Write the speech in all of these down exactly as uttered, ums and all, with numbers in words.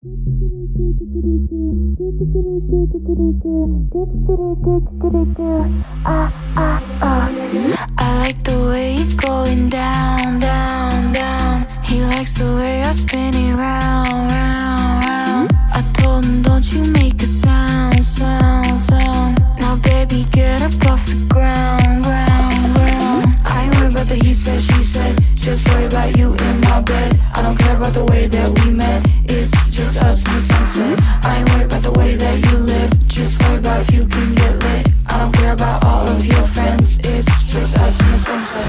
Ah, ah, ah. I like the way you're going down, down, down. He likes the way I spin it round, round, round. I told him, don't you make a sound, sound, sound. Now baby, get up off the ground, ground, ground. I ain't worried about the he said, she said. Just worry about you in my bed. I don't care about the way that we met. It's just us in the sunset. I ain't worried about the way that you live. Just worry about if you can get lit. I don't care about all of your friends. It's just us in the sunset.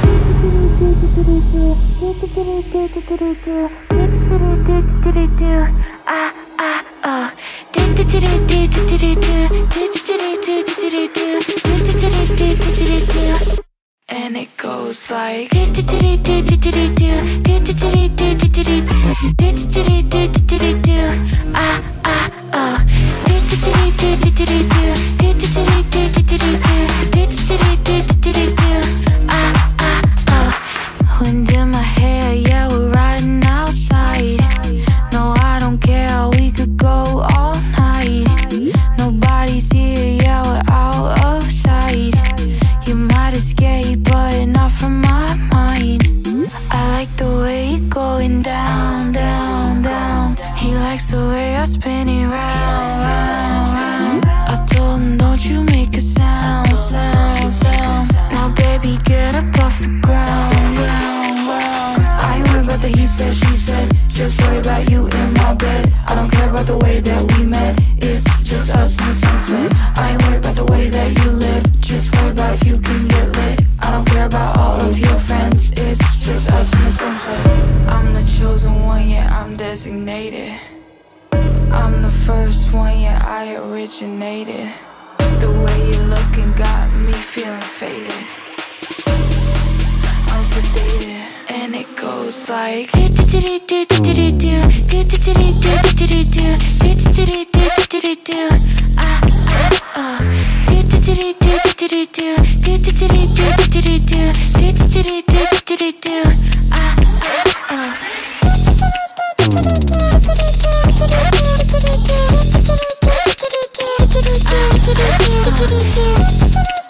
Ah, ah, ah. And it goes like ah, ah, ah. Ah, ah, ah. Wind in my hair, yeah, we're riding outside. No, I don't care, we could go all night. Nobody's here, yeah, we're out of sight. You might escape, but not from my mind. I like the way you're going down, down, down. He likes the way I spin it round, round, round. I told him, don't you make a sound, sound, sound. Now baby, get up off the ground, ground, ground. I ain't worried about the he said, she said. Just worry about you in my bed. I don't care about the way that we met. It's just us in the sunset. I ain't worried about the way that you live. Just worry about if you can get lit. I don't care about all of your friends. It's just us in the sunset. I'm the chosen one, yeah, I'm designated. I'm the first one, yeah, I originated. The way you're looking got me feeling faded. I'm sedated, and it goes like ah, ah, ah. Ah, ah, ah.